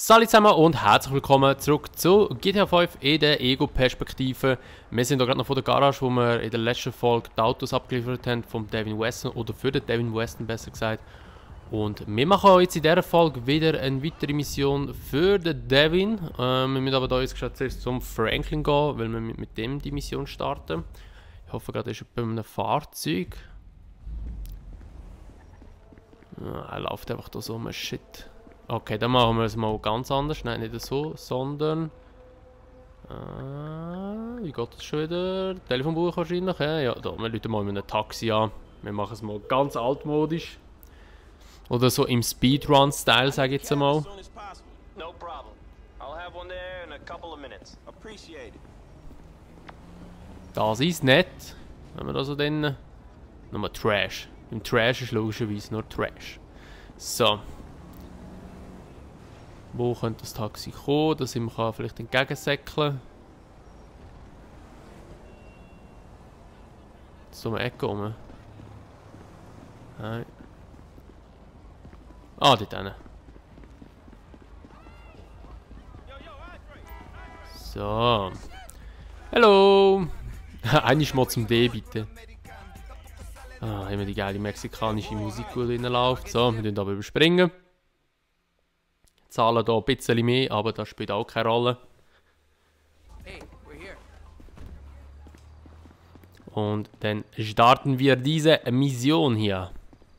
Salut zusammen und herzlich willkommen zurück zu GTA 5 in der Ego-Perspektive. Wir sind hier gerade noch vor der Garage, wo wir in der letzten Folge die Autos abgeliefert haben vom Devin Weston, oder für den Devin Weston besser gesagt. Und wir machen jetzt in dieser Folge wieder eine weitere Mission für den Devin. Wir müssen aber hier jetzt zuerst zum Franklin gehen, weil wir mit dem die Mission starten. Ich hoffe gerade, er ist bei einem Fahrzeug. Ja, er läuft einfach da so um Shit. Okay, dann machen wir es mal ganz anders. Nein, nicht so, sondern... wie geht das schon wieder? Telefonbuch wahrscheinlich? Ja, da, wir rufen mal mit einem Taxi an. Wir machen es mal ganz altmodisch. Oder so im Speedrun-Style, sage ich jetzt einmal. Das ist nett. Wenn wir da so dann... Nochmal Trash. Im Trash ist logischerweise nur Trash. So. Wo könnte das Taxi kommen, dass ich mir vielleicht entgegensäckeln kann? So um die Ecke rum. Nein. Ah, dort hinten. So. Hallo! Eigentlich mal zum D, bitte. Ah, immer die geile mexikanische Musik, die da reinläuft. So, wir aber überspringen. Zahlen hier ein bisschen mehr, aber das spielt auch keine Rolle. Und dann starten wir diese Mission hier.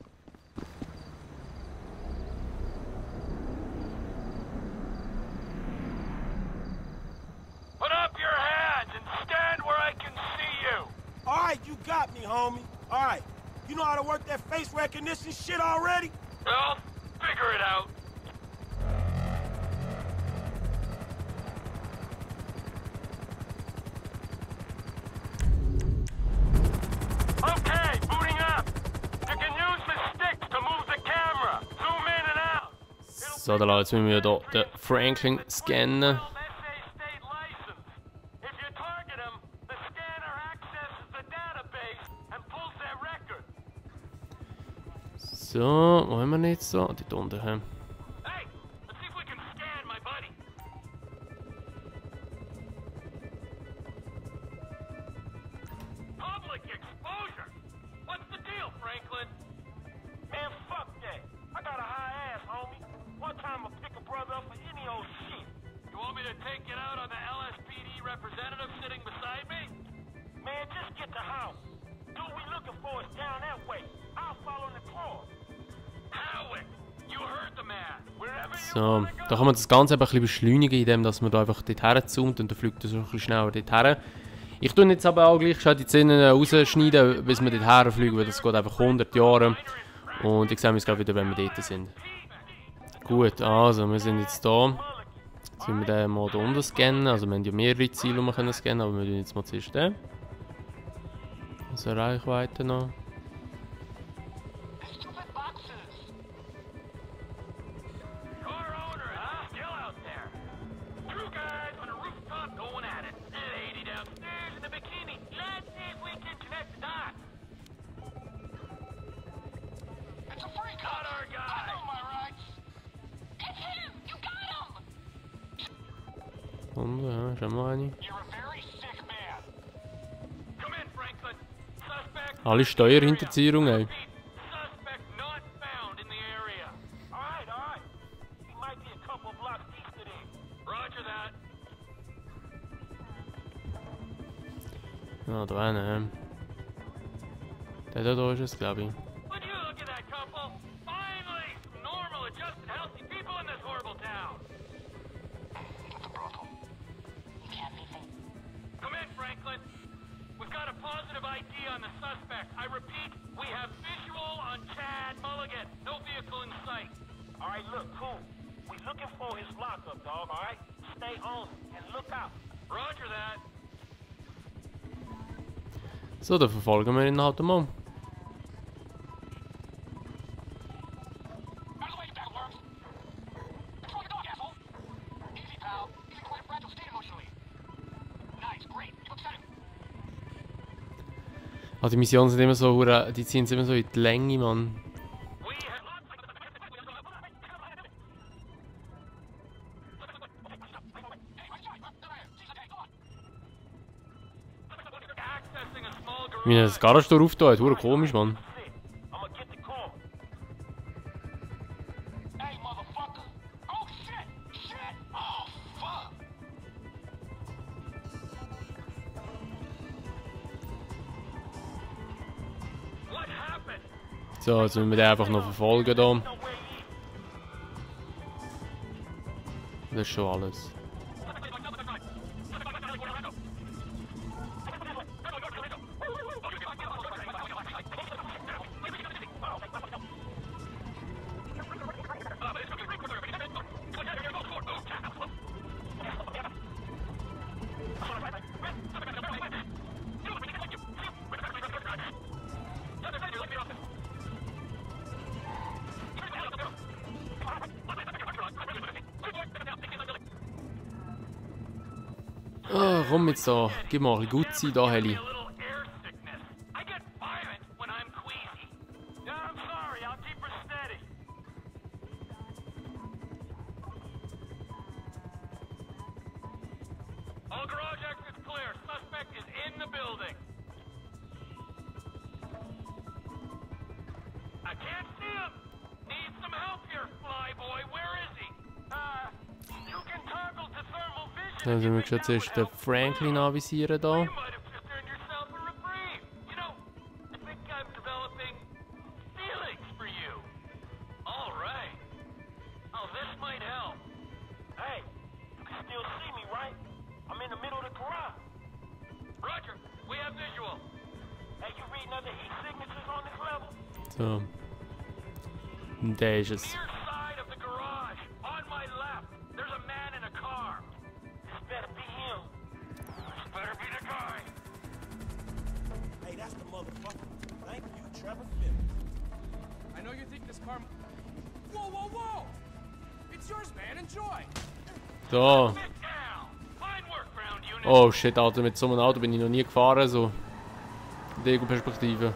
Put up your hands and stand where I can see you. All right, you got me, homie. All right. You know how to work that face recognition shit already? Well, figure it out. Okay, booting up. You can use the sticks to move the camera. Zoom in and out. So, dann jetzt müssen wir hier den Franklin scannen. So, wo haben wir jetzt so? Dort unten. Hey, let's see if we can scan my buddy. Public exposure. What's the deal, Franklin? Man, fuck that. I got a high ass, homie. One time I'll pick a brother up for any old shit. You want me to take it out on the LSPD representative sitting beside me? Man, just get the house. Dude we looking for is down that way. I'll follow in the car. Howick, you heard the man. Wherever you So, da kann man das Ganze einfach ein bisschen beschleunigen, indem dass man da einfach dort herzoomt und dann fliegt er so ein bisschen schneller dort her. Ich tue jetzt aber auch gleich schon die Zähne rausschneiden, bis wir dort herfliegen, weil das geht einfach 100 Jahre. Und ich sehe uns gerade wieder, wenn wir dort sind. Gut, also wir sind jetzt da. Jetzt müssen wir den mal da unten scannen. Also wir haben ja mehrere Ziele, die wir können scannen, aber wir tun jetzt mal zuerst den. Also Reichweite noch. Und ja, schon mal eine. Alle Steuerhinterziehung, ey. Ja, da eine. Der da ist es, glaube ich. On the suspect. I repeat, we have visual on Chad Mulligan. No vehicle in sight. All right, look, cool. We looking for his lockup, dog, all right? Stay on and look out. Roger that. So, dann verfolgen wir ihn halt mal. Also die Missionen sind immer so, die ziehen immer so in die Länge, Mann. Wie er das Garagentor aufgetan hat, hure komisch, Mann. I'ma get the car. Hey, motherfucker. Oh, shit. Shit. Oh, fuck. What happened? So, jetzt müssen wir den einfach noch verfolgen hier. No way in. Das ist schon alles. Oh, komm jetzt da. Gib mal ein bisschen gut sein, da, Heli. A little air sickness. I get violent when I'm queasy. Yeah, I'm sorry. I'll keep her steady. All garage exits clear. Suspect is in the building. I can't see him. Need some help here, flyboy. Where is he? You can toggle to thermal vision. Dann sind wir schon zuerst den Franklin anvisieren da. You might have just earned yourself a reprieve. You know, I think I'm developing feelings for you. All right. Oh, this might help. Hey, you can still see me, right? I'm in the middle of the garage. Roger. We have visual. Hey, you reading other heat signatures on this level? So. Und der ist es. Near side of the garage. On my left. There's a man in a car. This better be him. This better be the guy. Hey, that's the motherfucker. Thank you, Trevor Phillips. I know you think this car. Whoa, whoa, whoa! It's yours, man. Enjoy. Da. Sit down. Fine work, ground unit. Oh shit, Alter, mit so einem Auto bin ich noch nie gefahren, so. In der Perspektive.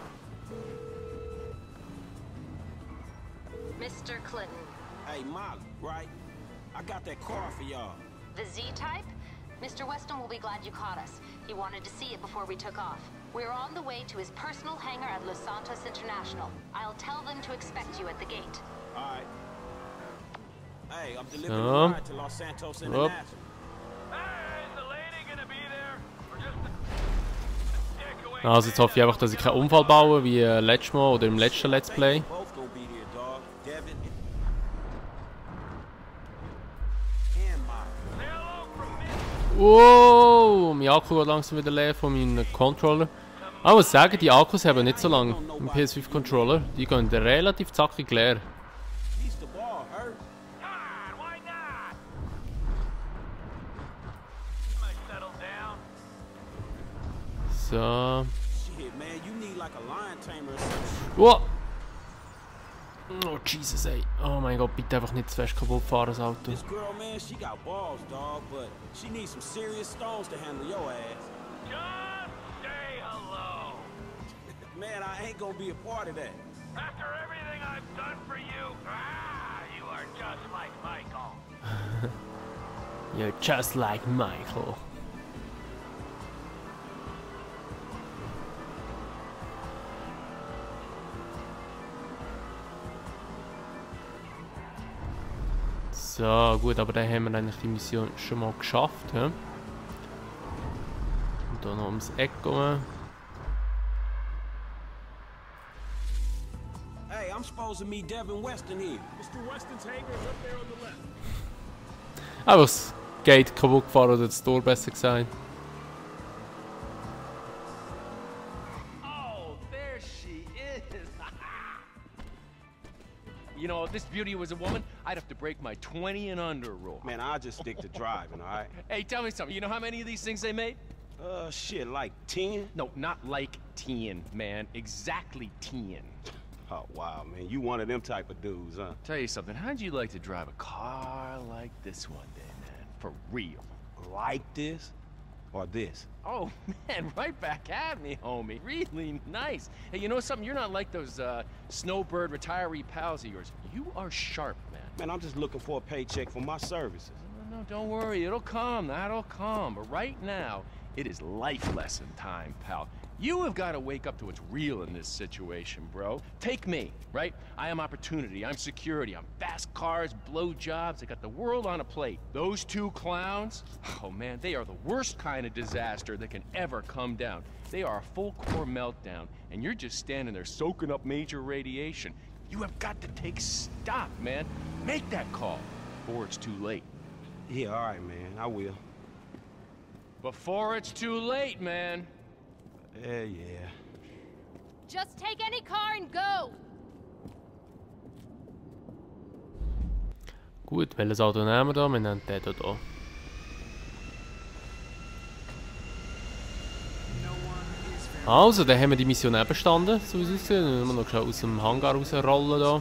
Mr. Clinton, Hey, Molly, right? I got that car for y'all. the Z-Type? Mr. Weston will be glad you caught us. He wanted to see it before we took off. We're on the way to his personal hangar at Los Santos International. I'll tell them to expect you at the gate. All right. Hey, I'm delivering So. a ride to Los Santos International. Hey, is the lady gonna be there? Or just a dick away? Also jetzt hoffe ich einfach, dass ich keinen Unfall baue, wie letztes Mal oder im letzten Let's Play. Both gonna be there, dog. Devin and Molly. Say hello from me. Wow, mein Akku wird langsam wieder leer von meinem Controller. Ich muss sagen, die Akkus haben nicht so lange im PS5 Controller. Die gehen relativ zackig leer. At least the ball hurt. God, why not? Might settle down. So. Shit, man, you need like a lion tamer or something. Wow. Oh Jesus, ey. Oh mein Gott, bitte einfach nicht zu fest kaputt fahren, das Auto. This girl, man, she got balls, dog, but she needs some serious stones to handle your ass. Just say hello. Man, I ain't gonna be a part of that. After everything I've done for you, you are just like Michael. You're just like Michael. So, gut, aber dann haben wir eigentlich die Mission schon mal geschafft. Ja? Und da noch ums Eck gehen. Hey, I'm supposed to meet Devin Weston here. Mr. Weston's hangar is up there on the left. Einfach das Gate kaputt gefahren oder das Tor besser gesagt. Oh, there she is. You know, if this beauty was a woman, I'd have to break my 20 and under rule. Man, I'll just stick to driving, all right? Hey, tell me something. You know how many of these things they made? Shit, like 10? No, not like 10, man. Exactly 10. Oh, wow, man. You one of them type of dudes, huh? Tell you something. How'd you like to drive a car like this one day, man? For real. Like this? Or this? Oh, man, right back at me, homie. Really nice. Hey, you know something? You're not like those snowbird retiree pals of yours. You are sharp, man. Man, I'm just looking for a paycheck for my services. No, don't worry. It'll come. That'll come. But right now, it is life lesson time, pal. You have got to wake up to what's real in this situation, bro. Take me, right? I am opportunity, I'm security, I'm fast cars, blowjobs, I got the world on a plate. Those two clowns, oh man, they are the worst kind of disaster that can ever come down. They are a full core meltdown, and you're just standing there soaking up major radiation. You have got to take stock, man. Make that call before it's too late. Yeah, all right, man. I will. Before it's too late, man. Yeah. Just take any car and go! Gut, welches Auto nehmen wir da? Wir nehmen den hier. Also, dann haben wir die Mission auch bestanden, so wie es aussieht. Dann müssen wir noch schnell aus dem Hangar rausrollen da.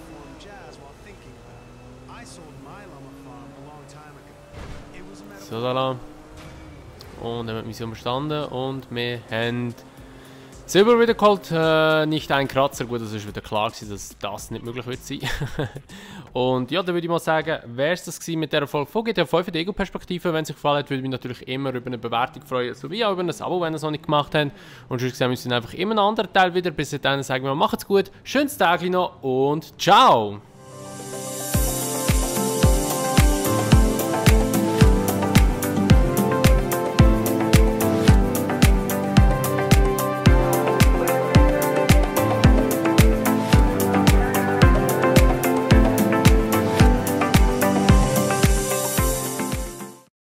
So, da. Und haben wir die Mission bestanden und wir haben Silber wieder geholt. Nicht ein Kratzer, gut, das ist wieder klar gewesen, dass das nicht möglich wird sein. Und ja, dann würde ich mal sagen, wäre es das gewesen mit dieser Folge von GTA 5 in der Ego-Perspektive. Wenn es euch gefallen hat, würde ich mich natürlich immer über eine Bewertung freuen, sowie auch über ein Abo, wenn ihr es noch nicht gemacht habt. Und sonst sehen wir uns dann einfach immer einen anderen Teil wieder. Bis dahin sagen wir, macht's gut, schönes Tag noch und ciao!